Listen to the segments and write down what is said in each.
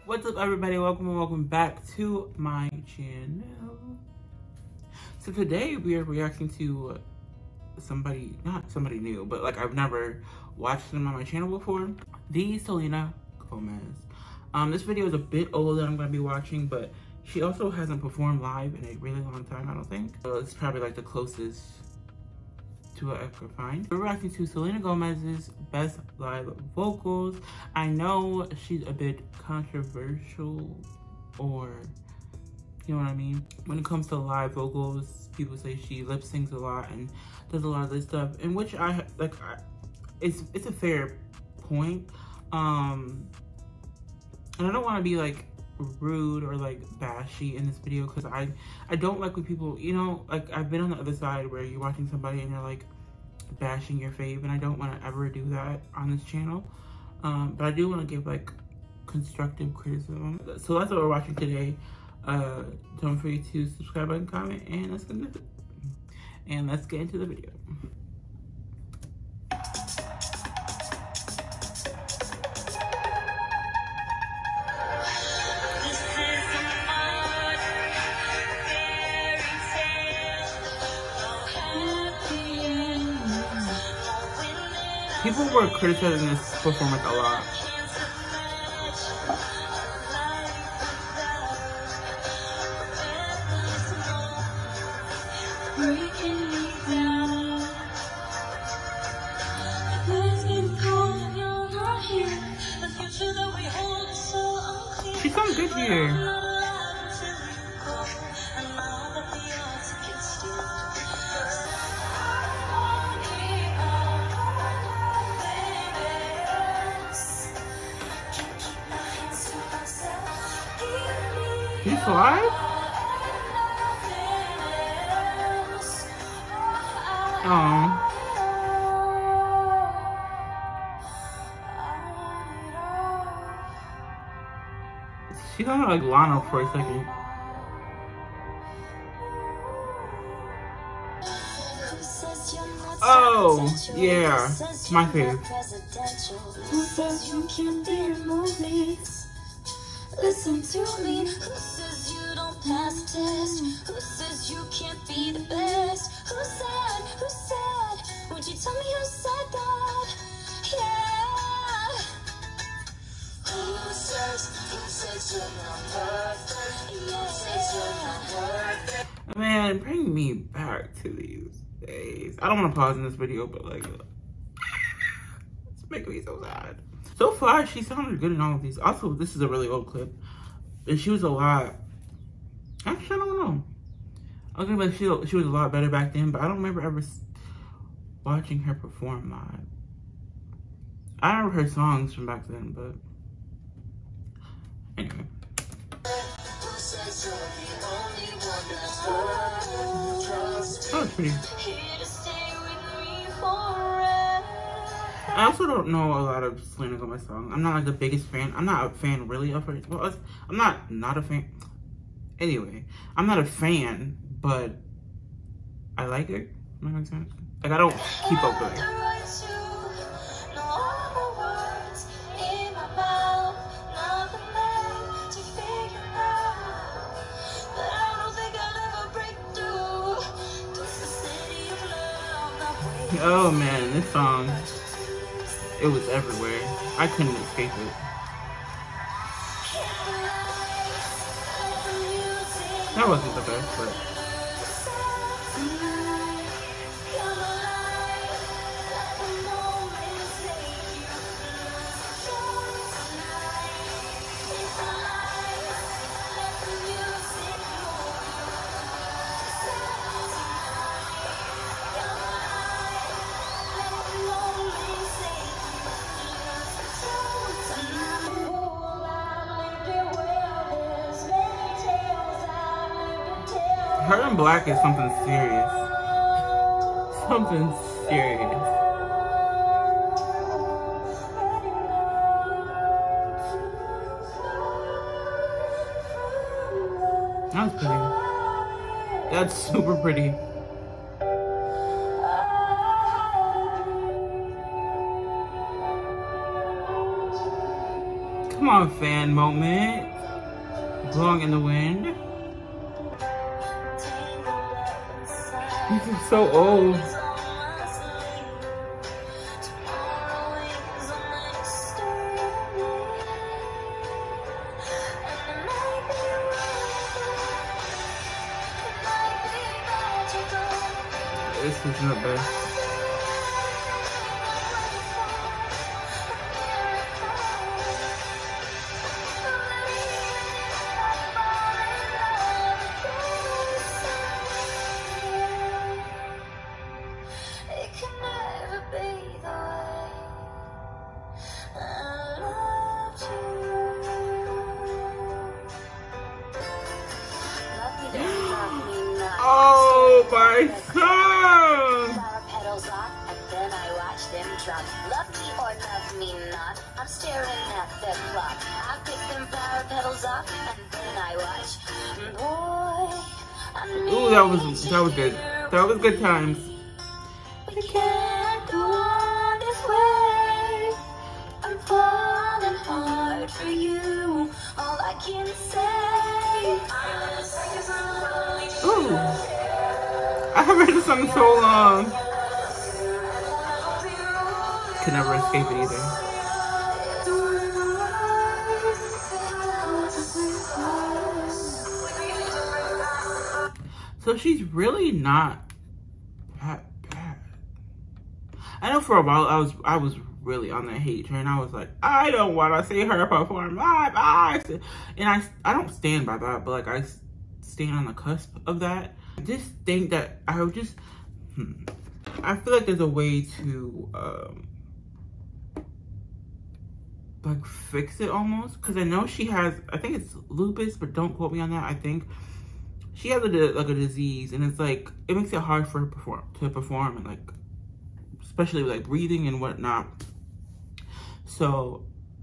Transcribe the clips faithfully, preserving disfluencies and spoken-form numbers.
What's up, everybody? Welcome and welcome back to my channel. So today we are reacting to somebody, not somebody new, but like I've never watched them on my channel before. The Selena Gomez. Um, this video is a bit old that I'm going to be watching, but she also hasn't performed live in a really long time, I don't think. So it's probably like the closest to what I could find. We're reacting to Selena Gomez's best live vocals. I know she's a bit controversial, or you know what I mean? When it comes to live vocals, people say she lip syncs a lot and does a lot of this stuff, in which I like. I, it's it's a fair point, um, and I don't want to be like rude or like bashy in this video, because I I don't like when people, you know, like I've been on the other side where you're watching somebody and you're like bashing your fave, and I don't want to ever do that on this channel. Um, but I do want to give like constructive criticism. So that's what we're watching today. Uh, don't forget to subscribe and comment, and let's get into, and let's get into the video. People were criticizing this performance a lot. She sounds good here. He's alive? Oh. She sounded like Lana for a second. Oh, yeah. My favorite. Who says you can't be in movies? Listen to me. Who says you don't pass a test? Who says you can't be the best? Who said, who said, would you tell me who said that? Yeah. Who says, who says you're not perfect? Who says you're not perfect? Man, bring me back to these days. I don't want to pause in this video, but like, it's making me so sad. So far, she sounded good in all of these. Also, this is a really old clip. And she was a lot... Actually, I don't know. I was gonna be like, she, she was a lot better back then, but I don't remember ever watching her perform live. I remember her songs from back then, but... Anyway. That was pretty... I also don't know a lot of Selena Gomez songs. I'm not like the biggest fan. I'm not a fan really of her. Well, I'm not not a fan. Anyway, I'm not a fan, but I like her. Does that make sense? Like, I don't keep up with her. Oh man, this song. It was everywhere. I couldn't escape it. That wasn't the best, but... Her in Black is something serious. Something serious. That's pretty. That's super pretty. Come on, fan moment. Blowing in the wind. This is so old. This is not bad. Oh my son! Petals off, and then I watch them drop. Love me or love me not, I'm staring at the clock. I pick them flower petals off, and then I watch. Boy, I Ooh, that was that was good. That was good times. We can't go on this way. I'm falling hard for you. All I can say. Ooh, I haven't heard this song in so long. Can never escape it either. So she's really not that bad. I know for a while I was I was really on the hate train. I was like, I don't want to see her perform live. I and I I don't stand by that, but like I stand on the cusp of that. I just think that I would just hmm, I feel like there's a way to um like fix it almost, because I know she has, I think it's lupus, but don't quote me on that. I think she has a like a disease, and it's like it makes it hard for her perform to perform and like especially like breathing and whatnot. So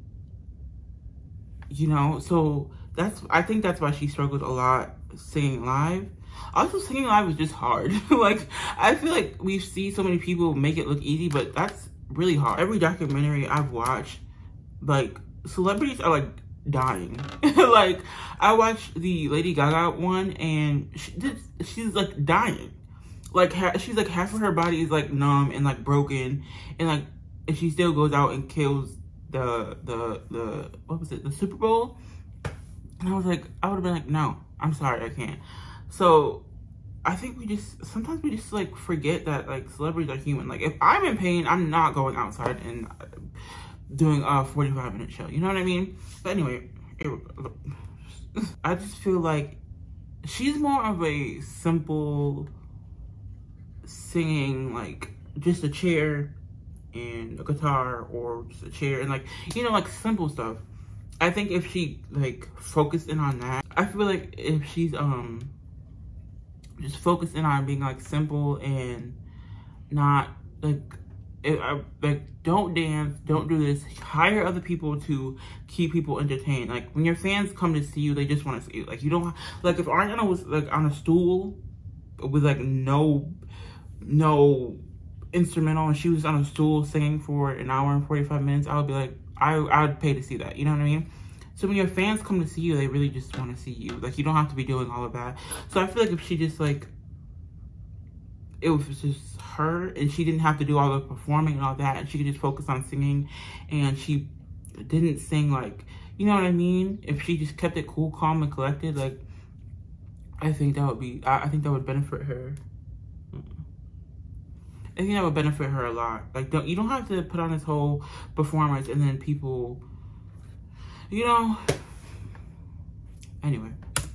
you know, so that's I think that's why she struggled a lot singing live. Also, singing live is just hard. Like I feel like we see so many people make it look easy, but that's really hard. Every documentary I've watched, like celebrities are like dying. Like I watched the Lady Gaga one, and she did, she's like dying. Like ha she's like half of her body is like numb and like broken, and like and she still goes out and kills the the the what was it the Super Bowl. And I was like, I would have been like, no, I'm sorry, I can't. So I think we just sometimes we just like forget that like celebrities are human. Like if I'm in pain, I'm not going outside and doing a forty-five minute show, you know what I mean? But anyway, it, I just feel like she's more of a simple singing, like just a chair and a guitar, or just a chair and like, you know, like simple stuff. I think if she like focused in on that, I feel like if she's um just focused in on being like simple and not like It, I, like don't dance, don't do this, hire other people to keep people entertained. Like when your fans come to see you, they just want to see you. Like you don't like if Ariana was like on a stool with like no no instrumental and she was on a stool singing for an hour and forty-five minutes, I would be like, I I would pay to see that, you know what I mean? So when your fans come to see you, they really just want to see you. Like you don't have to be doing all of that. So I feel like if she just like it was just her and she didn't have to do all the performing and all that, and she could just focus on singing, and she didn't sing like, you know what I mean? If she just kept it cool, calm, and collected, like I think that would be, I, I think that would benefit her. I think that would benefit her a lot. Like don't, you don't have to put on this whole performance and then people, you know, anyway.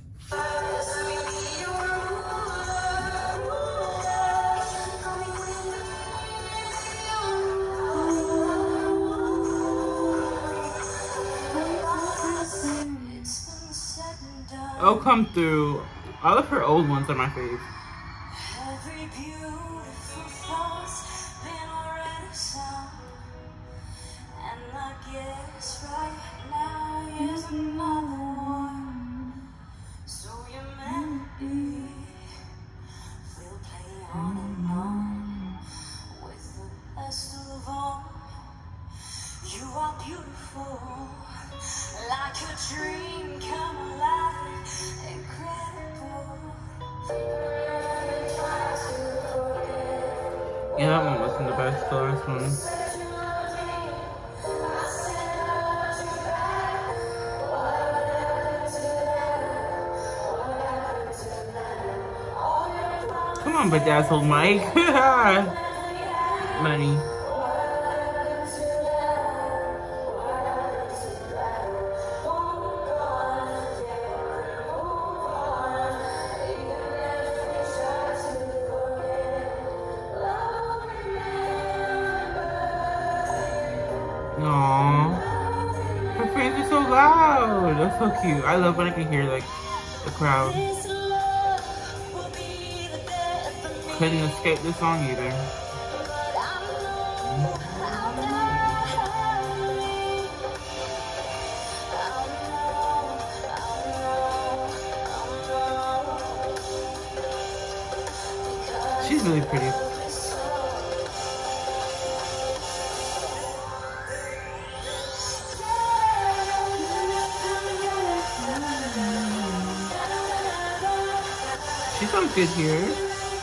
Oh, Come Through. All of her old ones are my fave. Every beautiful thought's been already sung, and I guess right now is another one. So your melody will play on and on with the best of all. You are beautiful, like a dream come alive, incredible. Yeah, that one wasn't the best, the last one. Come on, Bedazzled Mike. Money. Aww. Her fans are so loud. That's so cute. I love when I can hear like the crowd. Couldn't escape this song either. She's really pretty. She sounds good here.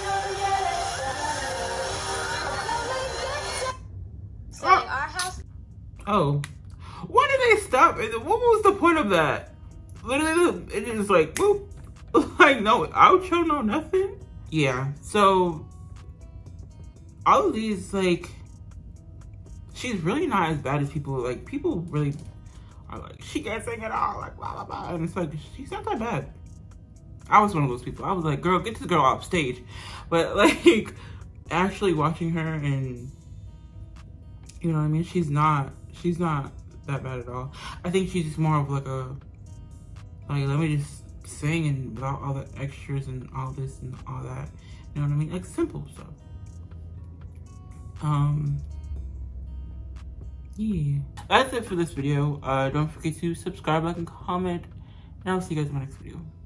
Oh, why did they stop? What was the point of that? Literally, it just like, boop. Like, no outro, no nothing. Yeah, so all of these, like, she's really not as bad as people, like, people really are like, she can't sing at all, like, blah, blah, blah. And it's like, she's not that bad. I was one of those people. I was like, girl, get this girl off stage. But, like, actually watching her and, you know what I mean? She's not, she's not that bad at all. I think she's just more of like a, like, let me just sing and without all the extras and all this and all that. You know what I mean? Like, simple stuff. Um, yeah. That's it for this video. Uh, don't forget to subscribe, like, and comment. And I'll see you guys in my next video.